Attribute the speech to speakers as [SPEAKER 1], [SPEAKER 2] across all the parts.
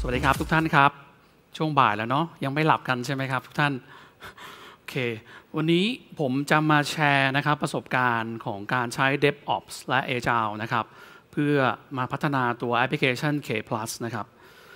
[SPEAKER 1] วัสดีครับทุกท่านครับช่วงบ่ายแล้วเนาะยังไม่หลับกันใช่ไหมครับทุกท่านโอเควันนี้ผมจะมาแชร์นะครับประสบการณ์ของการใช้ DevOps และ Agile นะครับเพื่อมาพัฒนาตัวแอปพลิเคชัน KPLUS นะครับ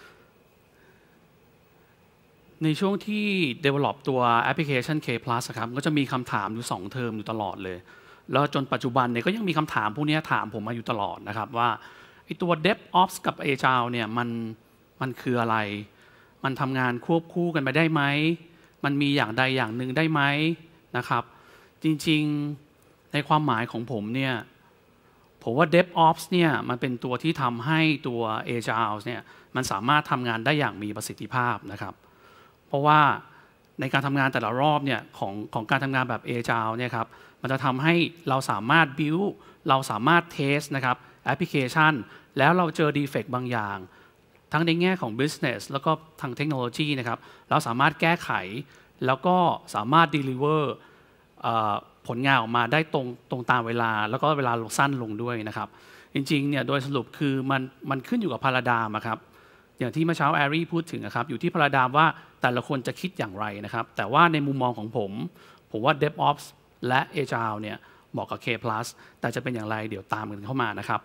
[SPEAKER 1] ในช่วงที่ develop ตัวแอปพลิเคชัน KPLUS ครับก็จะมีคำถามอยู่2เทอมอยู่ตลอดเลยแล้วจนปัจจุบันเนี่ยก็ยังมีคำถามพวกนี้ถามผมมาอยู่ตลอดนะครับว่าไอ้ตัว DevOps กับ Agile เนี่ยมันคืออะไรมันทำงานควบคู่กันไปได้ไหมมันมีอย่างใดอย่างหนึ่งได้ไหมนะครับจริงๆในความหมายของผมเนี่ยผมว่า DevOps เนี่ยมันเป็นตัวที่ทำให้ตัว Agile เนี่ยมันสามารถทำงานได้อย่างมีประสิทธิภาพนะครับเพราะว่าในการทำงานแต่ละรอบเนี่ยของการทำงานแบบ Agile เนี่ยครับมันจะทำให้เราสามารถ build เราสามารถ test นะครับแอปพลิเคชันแล้วเราเจอ defect บางอย่างทั้งในแง่ของ business แล้วก็ทางเทคโนโลยีนะครับเราสามารถแก้ไขแล้วก็สามารถ deliver ผลงานออกมาได้ตรงตามเวลาแล้วก็เวลาสั้นลงด้วยนะครับจริงๆเนี่ยโดยสรุปคือมันขึ้นอยู่กับพาราไดม์ครับอย่างที่เมื่อเช้าแอรี่พูดถึงนะครับอยู่ที่พาราไดม์ว่าแต่ละคนจะคิดอย่างไรนะครับแต่ว่าในมุมมองของผมว่า DevOps และ Agile เนี่ยเหมาะกับ KPLUS แต่จะเป็นอย่างไรเดี๋ยวตามกันเข้ามานะครับ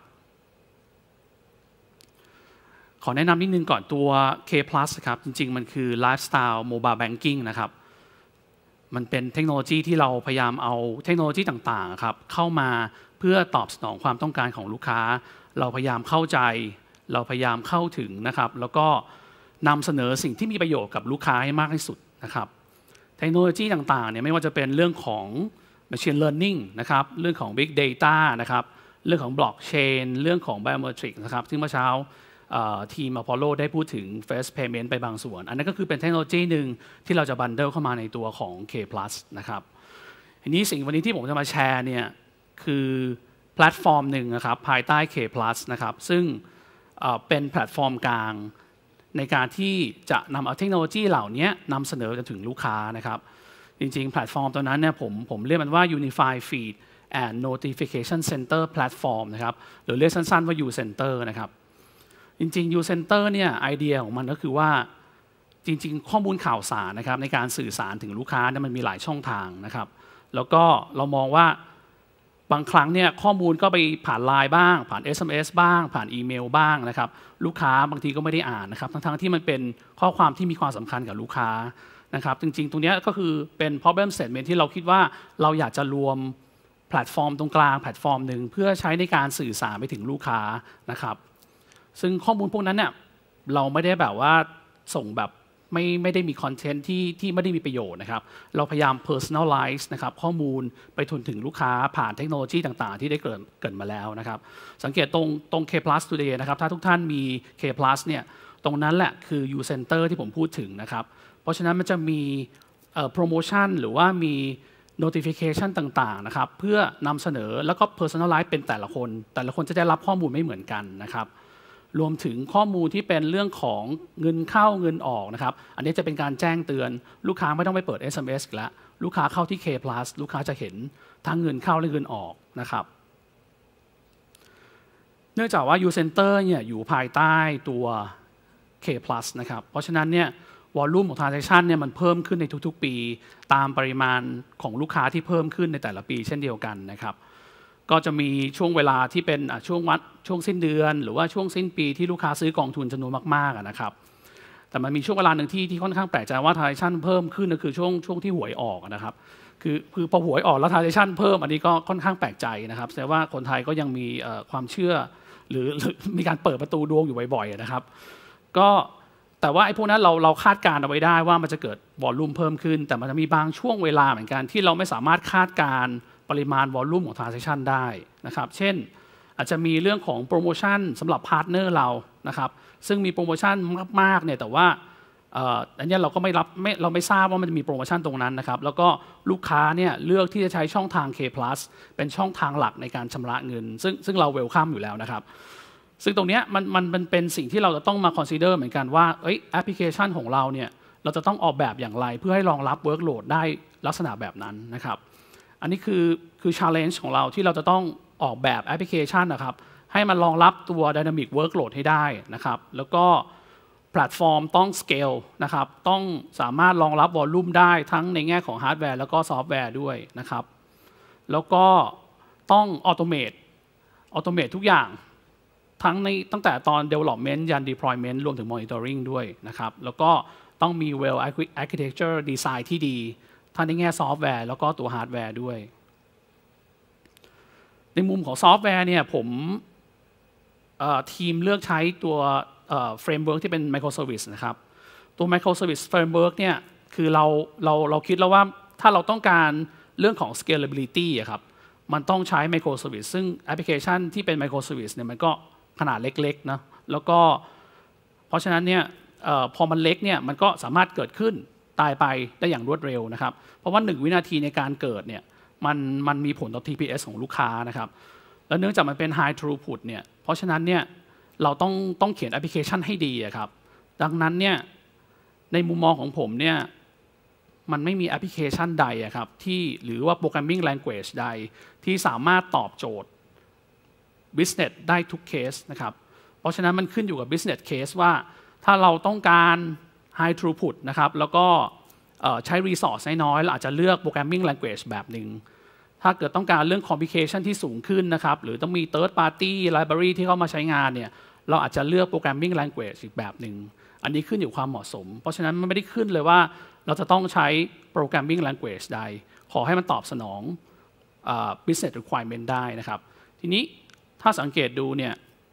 [SPEAKER 1] ขอแนะนำนิดนึงก่อนตัว KPLUS ครับจริงๆมันคือ Lifestyle Mobile Banking นะครับมันเป็นเทคโนโลยีที่เราพยายามเอาเทคโนโลยีต่างๆครับเข้ามาเพื่อตอบสนองความต้องการของลูกค้าเราพยายามเข้าใจเราพยายามเข้าถึงนะครับแล้วก็นำเสนอสิ่งที่มีประโยชน์กับลูกค้าให้มากที่สุดนะครับเทคโนโลยีต่างๆเนี่ยไม่ว่าจะเป็นเรื่องของ Machine Learning นะครับเรื่องของ Big Data นะครับเรื่องของ Blockchain เรื่องของ Biometrics นะครับซึ่งเมื่อเช้าทีม Apollo ได้พูดถึง Face Payment ไปบางส่วนอันนั้นก็คือเป็นเทคโนโลยีหนึ่งที่เราจะบันเดิลเข้ามาในตัวของ KPLUS นะครับทีนี้วันนี้ที่ผมจะมาแชร์เนี่ยคือแพลตฟอร์มหนึ่งนะครับภายใต้ KPLUS นะครับซึ่งเป็นแพลตฟอร์มกลางในการที่จะนำเอาเทคโนโลยีเหล่านี้นำเสนอถึงลูกค้านะครับจริงๆแพลตฟอร์มตัวนั้นเนี่ยผมเรียกมันว่า Unified Feed and Notification Center Platform นะครับหรือเรียกสั้นๆว่า U Center นะครับจริงๆ U Center เนี่ยไอเดียของมันก็คือว่าจริงๆข้อมูลข่าวสารนะครับในการสื่อสารถึงลูกค้าเนี่ยมันมีหลายช่องทางนะครับแล้วก็เรามองว่าบางครั้งเนี่ยข้อมูลก็ไปผ่านไลน์บ้างผ่าน SMS บ้างผ่านอีเมลบ้างนะครับลูกค้าบางทีก็ไม่ได้อ่านนะครับทั้งที่มันเป็นข้อความที่มีความสำคัญกับลูกค้านะครับจริงๆตรงนี้ก็คือเป็น problem statement ที่เราคิดว่าเราอยากจะรวมแพลตฟอร์มตรงกลางแพลตฟอร์มหนึ่งเพื่อใช้ในการสื่อสารไปถึงลูกค้านะครับซึ่งข้อมูลพวกนั้นเนี่ยเราไม่ได้แบบว่าส่งแบบไม่ได้มีคอนเทนต์ที่ไม่ได้มีประโยชน์นะครับเราพยายาม personalize นะครับข้อมูลไปถึงลูกค้าผ่านเทคโนโลยีต่างๆที่ได้เกิดมาแล้วนะครับสังเกตตรง KPLUS Today นะครับถ้าทุกท่านมี KPLUS เนี่ยตรงนั้นแหละคือ U Center ที่ผมพูดถึงนะครับเพราะฉะนั้นมันจะมีโปรโมชั่นหรือว่ามี notification ต่างๆนะครับเพื่อนำเสนอแล้วก็ personalize เป็นแต่ละคนจะได้รับข้อมูลไม่เหมือนกันนะครับรวมถึงข้อมูลที่เป็นเรื่องของเงินเข้าเงินออกนะครับอันนี้จะเป็นการแจ้งเตือนลูกค้าไม่ต้องไปเปิด SMS อีกแล้วลูกค้าเข้าที่ KPLUS ลูกค้าจะเห็นทั้งเงินเข้าและเงินออกนะครับเนื่องจากว่า U Center เนี่ยอยู่ภายใต้ตัว KPLUS นะครับเพราะฉะนั้นเนี่ยวอลลุ่มของ transaction เนี่ยมันเพิ่มขึ้นในทุกๆปีตามปริมาณของลูกค้าที่เพิ่มขึ้นในแต่ละปีเช่นเดียวกันนะครับก็จะมีช่วงเวลาที่เป็นช่วงสิ้นเดือนหรือว่าช่วงสิ้นปีที่ลูกค้าซื้อกองทุนจำนวนมากๆนะครับแต่มันมีช่วงเวลาหนึ่งที่ค่อนข้างแปลกใจว่า transaction เพิ่มขึ้นก็คือช่วงที่หวยออกนะครับคือพอหวยออกแล้ว transaction เพิ่มอันนี้ก็ค่อนข้างแปลกใจนะครับแสดงว่าคนไทยก็ยังมีความเชื่อหรือมีการเปิดประตูดวงอยู่บ่อยๆนะครับก็แต่ว่าไอ้พวกนั้นเราคาดการณ์เอาไว้ได้ว่ามันจะเกิดวอลลุ่มเพิ่มขึ้นแต่มันจะมีบางช่วงเวลาเหมือนกันที่เราไม่สามารถคาดการณ์ปริมาณวอลลุ่มของ transaction ได้นะครับเช่นอาจจะมีเรื่องของโปรโมชั่นสำหรับพาร์ทเนอร์เรานะครับซึ่งมีโปรโมชั่นมากๆเนี่ยแต่ว่าอันนี้เราก็เราไม่ทราบว่ามันจะมีโปรโมชั่นตรงนั้นนะครับแล้วก็ลูกค้าเนี่ยเลือกที่จะใช้ช่องทาง KPLUS เป็นช่องทางหลักในการชำระเงินซึ่งเราเวลคัมอยู่แล้วนะครับซึ่งตรงนี้มันเป็นสิ่งที่เราจะต้องมา consider เหมือนกันว่าแอปพลิเคชันของเราเนี่ยเราจะต้องออกแบบอย่างไรเพื่อให้รองรับ workload ได้ลักษณะแบบนั้นนะครับอันนี้คือ challenge ของเราที่เราจะต้องออกแบบแอปพลิเคชันนะครับให้มันรองรับตัว dynamic workload ให้ได้นะครับแล้วก็แพลตฟอร์มต้อง scale นะครับต้องสามารถรองรับวอลลุ่มได้ทั้งในแง่ของฮาร์ดแวร์แล้วก็ซอฟต์แวร์ด้วยนะครับแล้วก็ต้อง automate ทุกอย่างตั้งแต่ตอน development ยัน deployment รวมถึง monitoring ด้วยนะครับแล้วก็ต้องมี well architecture design ที่ดีทั้งในแง่ซอฟต์แวร์แล้วก็ตัวฮาร์ดแวร์ด้วยในมุมของซอฟต์แวร์เนี่ยผมทีมเลือกใช้ตัวframework ที่เป็น microservice นะครับตัว microservice framework เนี่ยคือเราคิดแล้วว่าถ้าเราต้องการเรื่องของ scalability ครับมันต้องใช้ microservice ซึ่งแอปพลิเคชันที่เป็น microservice เนี่ยมันก็ขนาดเล็กๆนะแล้วก็เพราะฉะนั้นเนี่ยพอมันเล็กเนี่ยมันก็สามารถเกิดขึ้นตายไปได้อย่างรวดเร็วนะครับเพราะว่า1วินาทีในการเกิดเนี่ยมันมีผลต่อ TPS ของลูกค้านะครับแล้วเนื่องจากมันเป็น high throughput เนี่ยเพราะฉะนั้นเนี่ยเราต้องเขียนแอปพลิเคชันให้ดีครับดังนั้นเนี่ยในมุมมองของผมเนี่ยมันไม่มีแอปพลิเคชันใดครับที่หรือว่า programming language ใดที่สามารถตอบโจทย์ business ได้ทุกเคสนะครับเพราะฉะนั้นมันขึ้นอยู่กับ business case ว่าถ้าเราต้องการ high throughput นะครับแล้วก็ใช้ resource น้อยๆเราอาจจะเลือก programming language แบบหนึ่งถ้าเกิดต้องการเรื่อง complication ที่สูงขึ้นนะครับหรือต้องมี third party library ที่เข้ามาใช้งานเนี่ยเราอาจจะเลือก programming language อีกแบบหนึ่งอันนี้ขึ้นอยู่ความเหมาะสมเพราะฉะนั้นมันไม่ได้ขึ้นเลยว่าเราจะต้องใช้ programming language ใดขอให้มันตอบสนองbusiness requirement ได้นะครับทีนี้ถ้าสังเกตดูเนี่ย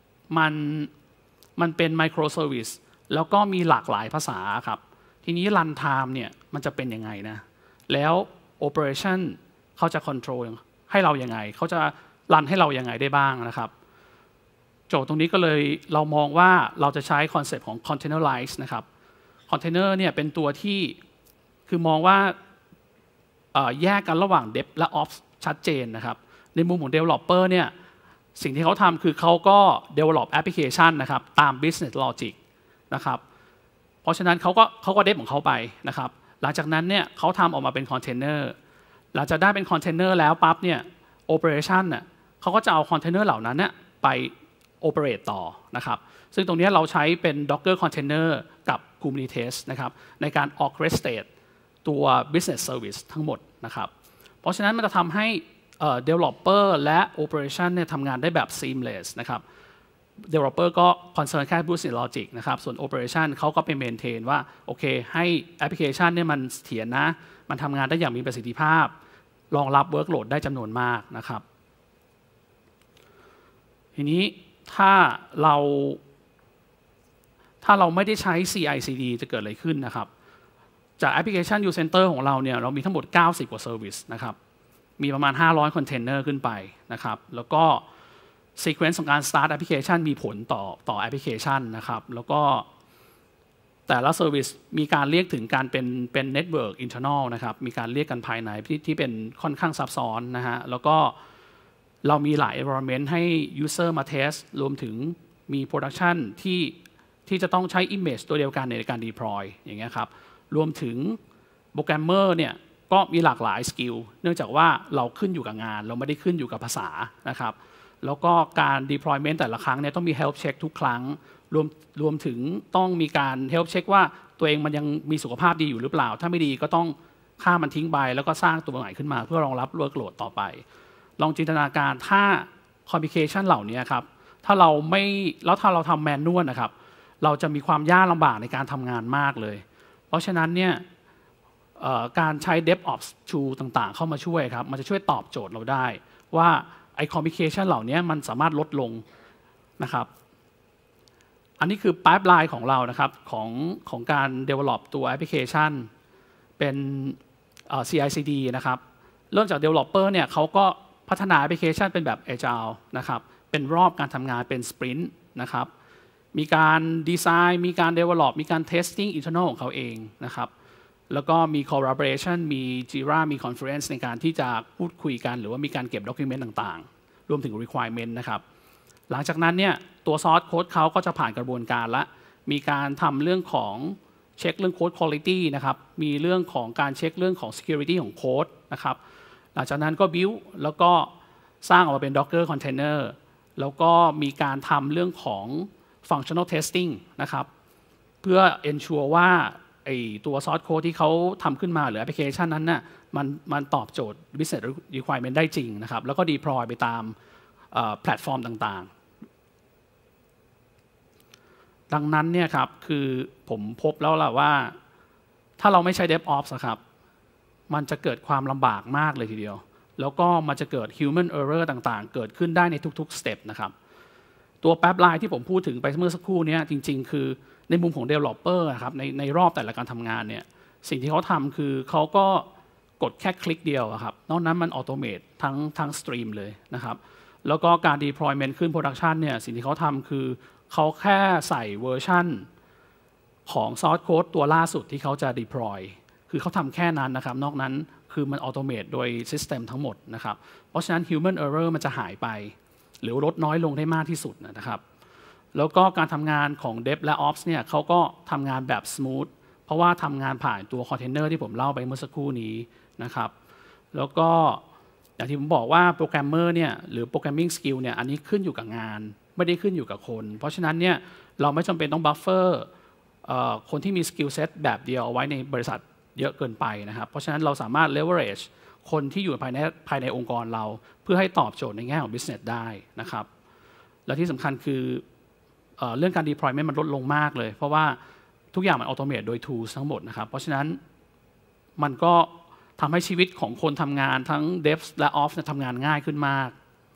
[SPEAKER 1] มันเป็น microservice แล้วก็มีหลากหลายภาษาครับทีนี้ run time เนี่ยมันจะเป็นยังไงนะแล้ว operation เขาจะ control ให้เรายังไงเขาจะ run ให้เรายังไงได้บ้างนะครับโจทย์ตรงนี้ก็เลยเรามองว่าเราจะใช้คอนเซปต์ของ containerize นะครับ container เนี่ยเป็นตัวที่คือมองว่าแยกกันระหว่าง dev และ ops ชัดเจนนะครับในมุมของ developer เนี่ยสิ่งที่เขาทำคือเขาก็ develop application นะครับตาม business logic นะครับเพราะฉะนั้นเขาก็ dev ของเขาไปนะครับหลังจากนั้นเนี่ยเขาทำออกมาเป็น container หลังจากได้เป็น container แล้วปั๊บเนี่ย operation เนี่ยเขาก็จะเอา container เหล่านั้นเนี่ยไป operate ต่อนะครับซึ่งตรงนี้เราใช้เป็น Docker container กับ Kubernetes นะครับในการ orchestrate ตัว business service ทั้งหมดนะครับเพราะฉะนั้นมันจะทำให้developer และ operation เนี่ยทำงานได้แบบ seamless นะครับ developer ก็ concern แค่ business logic นะครับส่วน operation เขาก็ไป maintain ว่าโอเคให้แอปพลิเคชันเนี่ยมันเสถียรนะมันทำงานได้อย่างมีประสิทธิภาพรองรับ workload ได้จำนวนมากนะครับทีนี้ถ้าเราไม่ได้ใช้ CI/CD จะเกิดอะไรขึ้นนะครับจากแอปพลิเคชัน U Center ของเราเนี่ยเรามีทั้งหมด90กว่า service นะครับมีประมาณ500คอนเทนเนอร์ขึ้นไปนะครับแล้วก็ sequence ของการ start แอปพลิเคชันมีผลต่อแอปพลิเคชันนะครับแล้วก็แต่ละ service มีการเรียกถึงการเป็น network internal นะครับมีการเรียกกันภายในที่เป็นค่อนข้างซับซ้อนนะฮะแล้วก็เรามีหลาย environment ให้ user มา test รวมถึงมี production ที่จะต้องใช้ image ตัวเดียวกันในการ deploy อย่างเงี้ยครับรวมถึงโปรแกรมเมอร์เนี่ยก็มีหลากหลายสกิลเนื่องจากว่าเราขึ้นอยู่กับงานเราไม่ได้ขึ้นอยู่กับภาษานะครับแล้วก็การ deployment แต่ละครั้งเนี่ยต้องมี health check ทุกครั้งรวมถึงต้องมีการ health check ว่าตัวเองมันยังมีสุขภาพดีอยู่หรือเปล่าถ้าไม่ดีก็ต้องฆ่ามันทิ้งไปแล้วก็สร้างตัวใหม่ขึ้นมาเพื่อรองรับ workload ต่อไปลองจินตนาการถ้า communication เหล่านี้ครับถ้าเราทำแมนนวลนะครับเราจะมีความยากลำบากในการทำงานมากเลยเพราะฉะนั้นเนี่ยการใช้ DevOps tool ต่างๆเข้ามาช่วยครับมันจะช่วยตอบโจทย์เราได้ว่าไอ้ communication เหล่านี้มันสามารถลดลงนะครับอันนี้คือ pipeline ของเรานะครับของการ develop ตัว application เป็น CI/CD นะครับเริ่มจาก developer เนี่ยเขาก็พัฒนาแอปพลิเคชันเป็นแบบ Agile นะครับเป็นรอบการทำงานเป็น Sprint นะครับมีการดีไซน์มีการ develop มีการ testing internal ของเขาเองนะครับแล้วก็มี collaboration มี Jira มี conference ในการที่จะพูดคุยกันหรือว่ามีการเก็บ document ต่างๆรวมถึง requirement นะครับหลังจากนั้นเนี่ยตัว source code เขาก็จะผ่านกระบวนการและมีการทำเรื่องของเช็คเรื่อง code quality นะครับมีเรื่องของการเช็คเรื่องของ security ของ code นะครับหลังจากนั้นก็ build แล้วก็สร้างออกมาเป็น Docker container แล้วก็มีการทำเรื่องของ functional testing นะครับเพื่อ ensure ว่าไอตัว source code ที่เขาทำขึ้นมาหรือแอปพลิเคชันนั้นน่ะมันตอบโจทย์ business requirement ได้จริงนะครับแล้วก็ deploy ไปตามแพลตฟอร์มต่างๆดังนั้นเนี่ยครับคือผมพบแล้วล่ะว่าถ้าเราไม่ใช้ DevOps นะครับมันจะเกิดความลำบากมากเลยทีเดียวแล้วก็มันจะเกิด human error ต่างๆเกิดขึ้นได้ในทุกๆ step นะครับตัวแป๊บไลน์ที่ผมพูดถึงไปเมื่อสักครู่นี้จริงๆคือในมุมของ developer ครับในรอบแต่ละการทำงานเนี่ยสิ่งที่เขาทำคือเขาก็กดแค่คลิกเดียวครับนอกนั้นมันออโตเมตทั้งสตรีมเลยนะครับแล้วก็การ deployment ขึ้น production เนี่ยสิ่งที่เขาทำคือเขาแค่ใส่เวอร์ชันของ source code ตัวล่าสุดที่เขาจะ deploy คือเขาทำแค่นั้นนะครับนอกนั้นคือมันออโตเมตโดย system ทั้งหมดนะครับเพราะฉะนั้น human error มันจะหายไปหรือลดน้อยลงได้มากที่สุดนะครับแล้วก็การทำงานของ Dev และ Ops เนี่ยเขาก็ทำงานแบบ smooth เพราะว่าทำงานผ่านตัวคอนเทนเนอร์ที่ผมเล่าไปเมื่อสักครู่นี้นะครับแล้วก็อย่างที่ผมบอกว่าโปรแกรมเมอร์เนี่ยหรือโปรแกรมมิ่งสกิลเนี่ยอันนี้ขึ้นอยู่กับงานไม่ได้ขึ้นอยู่กับคนเพราะฉะนั้นเนี่ยเราไม่จำเป็นต้องบัฟเฟอร์คนที่มีสกิลเซ็ตแบบเดียวเอาไว้ในบริษัทเยอะเกินไปนะครับเพราะฉะนั้นเราสามารถ leverage คนที่อยู่ภายในองค์กรเราเพื่อให้ตอบโจทย์ในแง่ของ business ได้นะครับและที่สำคัญคือเรื่องการ deployment มันลดลงมากเลยเพราะว่าทุกอย่างมัน automate โดย tools ทั้งหมดนะครับเพราะฉะนั้นมันก็ทำให้ชีวิตของคนทำงานทั้ง Devs และ Ops ทำงานง่ายขึ้นมาก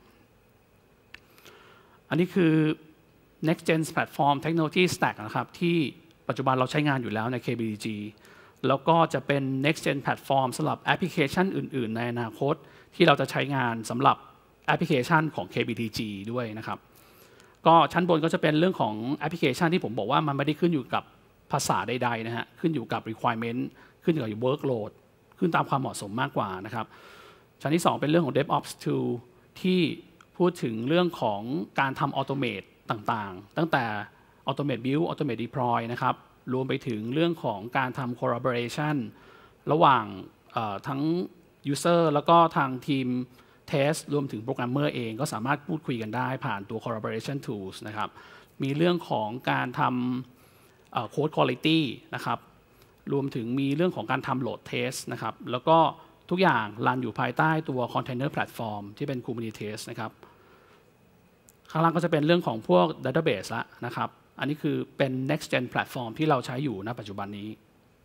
[SPEAKER 1] อันนี้คือ next gen platform technology stack นะครับที่ปัจจุบันเราใช้งานอยู่แล้วใน KBTG แล้วก็จะเป็น next gen platform สำหรับแอปพลิเคชันอื่นๆในอนาคตที่เราจะใช้งานสำหรับแอปพลิเคชันของ KBTG ด้วยนะครับก็ชั้นบนก็จะเป็นเรื่องของแอปพลิเคชันที่ผมบอกว่ามันไม่ได้ขึ้นอยู่กับภาษาใดๆนะฮะขึ้นอยู่กับ requirement ขึ้นอยู่กับ workload ขึ้นตามความเหมาะสมมากกว่านะครับชั้นที่2เป็นเรื่องของ DevOps tool ที่พูดถึงเรื่องของการทำ automate ต่างๆตั้งแต่ automate build automate deploy นะครับรวมไปถึงเรื่องของการทำ collaboration ระหว่างทั้ง user แล้วก็ทางทีม test รวมถึงโปรแกรมเมอร์เองก็สามารถพูดคุยกันได้ผ่านตัว collaboration tools นะครับมีเรื่องของการทำcode quality นะครับรวมถึงมีเรื่องของการทำ load test นะครับแล้วก็ทุกอย่างรันอยู่ภายใต้ตัว container platform ที่เป็น Kubernetes นะครับข้างล่างก็จะเป็นเรื่องของพวก database ละนะครับอันนี้คือเป็น next gen platform ที่เราใช้อยู่ณปัจจุบันนี้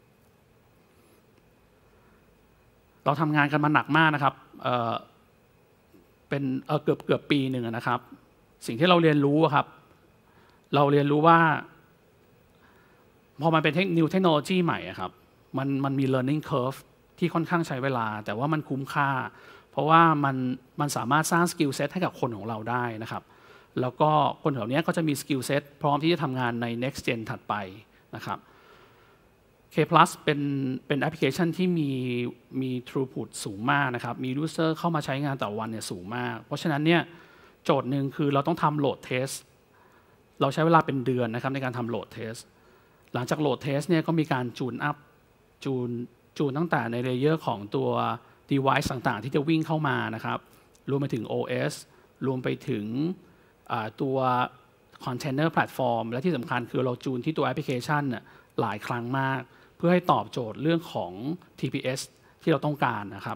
[SPEAKER 1] เราทำงานกันมาหนักมากนะครับเป็นเกือบปีหนึ่งนะครับสิ่งที่เราเรียนรู้ครับเราเรียนรู้ว่าพอมันเป็นnew technology ใหม่ครับมันมี learning curve ที่ค่อนข้างใช้เวลาแต่ว่ามันคุ้มค่าเพราะว่ามันสามารถสร้าง skill set ให้กับคนของเราได้นะครับแล้วก็คนเหล่านี้ก็จะมี skill set พร้อมที่จะทำงานใน next gen ถัดไปนะครับ KPLUS เป็นแอปพลิเคชันที่มี throughput สูงมากนะครับมี user เข้ามาใช้งานต่อวันเนี่ยสูงมากเพราะฉะนั้นเนี่ยโจทย์หนึ่งคือเราต้องทำ load test เราใช้เวลาเป็นเดือนนะครับในการทำ load test หลังจาก load test เนี่ยก็มีการจูนอัพจูนตั้งแต่ในเลเยอร์ของตัว device ต่างๆที่จะวิ่งเข้ามานะครับรวมไปถึง OS รวมไปถึงตัว container platform และที่สำคัญคือเราจูนที่ตัวแอปพลิเคชันหลายครั้งมากเพื่อให้ตอบโจทย์เรื่องของ TPS ที่เราต้องการนะครับ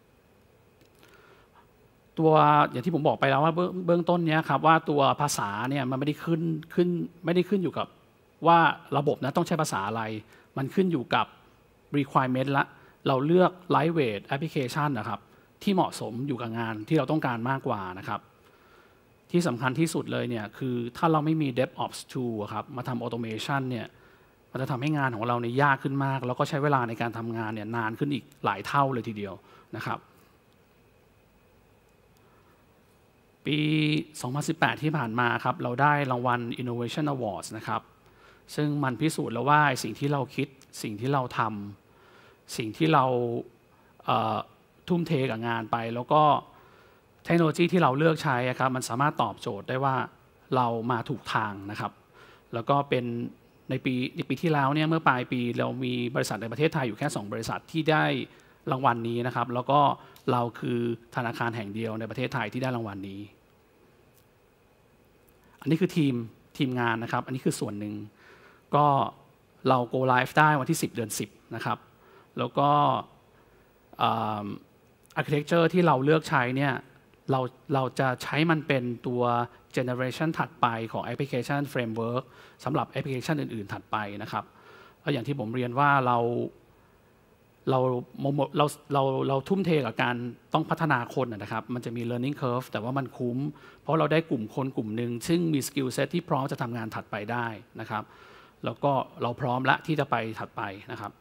[SPEAKER 1] ตัวอย่างที่ผมบอกไปแล้วว่าเบื้องต้นนี้ครับว่าตัวภาษาเนี่ยมันไม่ได้ขึ้นอยู่กับว่าระบบนะต้องใช้ภาษาอะไรมันขึ้นอยู่กับ requirement ละเราเลือก lightweight application นะครับที่เหมาะสมอยู่กับงานที่เราต้องการมากกว่านะครับที่สำคัญที่สุดเลยเนี่ยคือถ้าเราไม่มี DevOps tool ครับมาทำ automation เนี่ยมันจะทำให้งานของเราเนี่ยยากขึ้นมากแล้วก็ใช้เวลาในการทำงานเนี่ยนานขึ้นอีกหลายเท่าเลยทีเดียวนะครับปี 2018 ที่ผ่านมาครับเราได้รางวัล Innovation Awards นะครับซึ่งมันพิสูจน์แล้วว่าสิ่งที่เราคิดสิ่งที่เราทำสิ่งที่เราทุ่มเทกับงานไปแล้วก็เทคโนโลยีที่เราเลือกใช้ครับมันสามารถตอบโจทย์ได้ว่าเรามาถูกทางนะครับแล้วก็เป็นในปีที่แล้วเนี่ยเมื่อปลายปีเรามีบริษัทในประเทศไทยอยู่แค่2บริษัทที่ได้รางวัลนี้นะครับแล้วก็เราคือธนาคารแห่งเดียวในประเทศไทยที่ได้รางวัลนี้อันนี้คือทีมงานนะครับอันนี้คือส่วนหนึ่งก็เรา go live ได้วันที่10 เดือน 10นะครับแล้วก็architecture ที่เราเลือกใช้เนี่ยเราจะใช้มันเป็นตัว generation ถัดไปของ application framework สำหรับ application อื่นๆถัดไปนะครับแล้วอย่างที่ผมเรียนว่าเราทุ่มเทกับการต้องพัฒนาคนนะครับมันจะมี learning curve แต่ว่ามันคุ้มเพราะเราได้กลุ่มคนกลุ่มหนึ่งซึ่งมี skill set ที่พร้อมจะทำงานถัดไปได้นะครับแล้วก็เราพร้อมละที่จะไปถัดไปนะครับ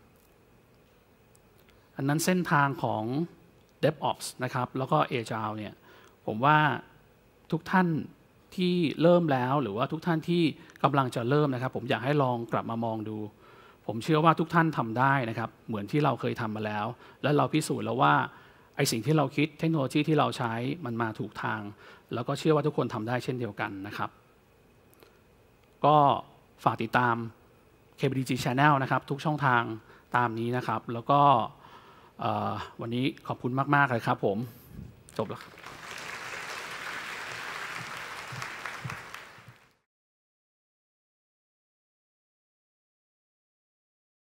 [SPEAKER 1] อันนั้นเส้นทางของ DevOps นะครับแล้วก็ Agile เนี่ยผมว่าทุกท่านที่เริ่มแล้วหรือว่าทุกท่านที่กำลังจะเริ่มนะครับผมอยากให้ลองกลับมามองดูผมเชื่อว่าทุกท่านทำได้นะครับเหมือนที่เราเคยทำมาแล้วและเราพิสูจน์แล้วว่าไอ้สิ่งที่เราคิดเทคโนโลยีที่เราใช้มันมาถูกทางแล้วก็เชื่อว่าทุกคนทำได้เช่นเดียวกันนะครับก็ฝากติดตาม KBTG Channel นะครับทุกช่องทางตามนี้นะครับแล้วก็วันนี้ขอบคุณมากๆเลยครับผมจบแล้วครับ